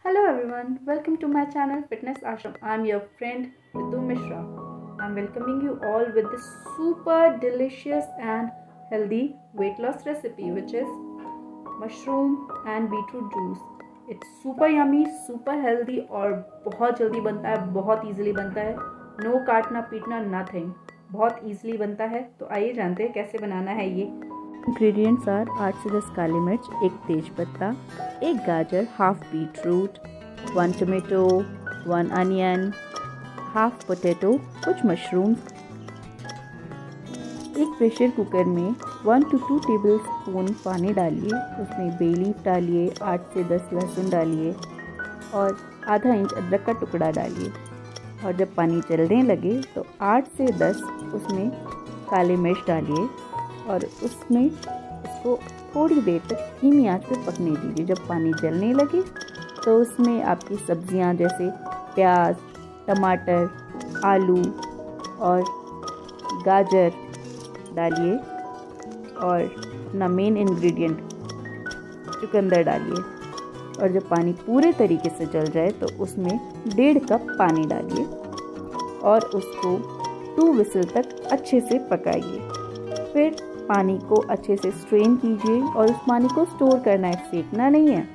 Hello everyone, welcome to my channel Fitness Ashram. I am your friend Ritu Mishra. I am welcoming you all with this super delicious and healthy weight loss recipe which is mushroom and beetroot juice. It's super yummy, super healthy और बहुत जल्दी बनता है, बहुत easily बनता है. No काटना पीटना nothing. बहुत easily बनता है. तो आइए जानते हैं कैसे बनाना है ये. इंग्रेडिएंट्स आर 8 से 10 काली मिर्च, एक तेज पत्ता, एक गाजर, half beetroot, 1 tomato, 1 onion, half potato, कुछ मशरूम्स. एक प्रेशर कुकर में 1 to 2 टेबल स्पून पानी डालिए. उसमें बे लीफ डालिए, 8 से 10 लहसुन डालिए और आधा इंच अदरक का टुकड़ा डालिए. और जब पानी चलने लगे तो 8 से 10 उसमें काली मिर्च डालिए और उसमें इसको थोड़ी देर तक धीमी आंच पर पकने दीजिए. जब पानी जलने लगे तो उसमें आपकी सब्जियां जैसे प्याज, टमाटर, आलू और गाजर डालिए और अपना मेन इंग्रेडिएंट चुकंदर डालिए. और जब पानी पूरे तरीके से जल जाए तो उसमें 1.5 कप पानी डालिए और उसको 2 विसल तक अच्छे से पकाइए. फिर पानी को अच्छे से स्ट्रेन कीजिए और उस पानी को स्टोर करना है, फेंकना नहीं है.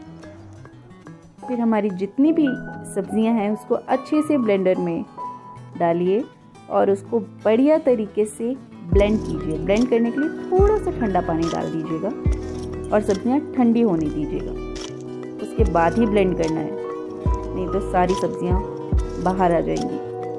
फिर हमारी जितनी भी सब्जियां हैं उसको अच्छे से ब्लेंडर में डालिए और उसको बढ़िया तरीके से ब्लेंड कीजिए. ब्लेंड करने के लिए थोड़ा सा ठंडा पानी डाल दीजिएगा और सब्जियां ठंडी होने दीजिएगा. उसके बाद ही ब्लेंड करना है, नहीं तो सारी सब्जियां बाहर आ जाएंगी.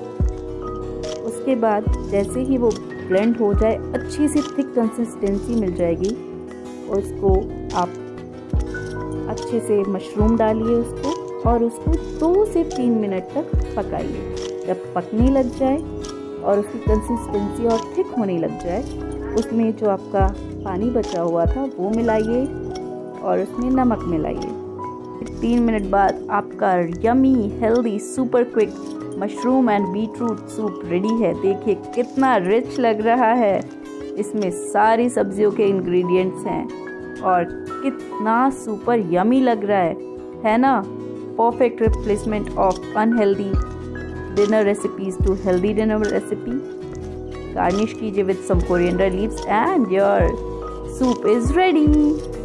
उसके बाद जैसे ही वो ब्लेंड हो जाए, अच्छी सी थिक कंसिस्टेंसी मिल जाएगी. उसको आप अच्छे से मशरूम डालिए उसको और उसको 2 से 3 मिनट तक पकाइए. जब पकने लग जाए और उसकी कंसिस्टेंसी और थिक होने लग जाए, उसमें जो आपका पानी बचा हुआ था वो मिलाइए और उसमें नमक मिलाइए. 3 मिनट बाद आपका yummy healthy super quick mushroom and beetroot soup ready है. देखिए कितना रिच लग रहा है. इसमें सारी सब्जियों के इंग्रेडिएंट्स हैं और कितना सुपर यमी लग रहा है ना. Perfect replacement of unhealthy dinner recipes to healthy dinner recipe. Garnish कीजिए with some coriander leaves and your soup is ready.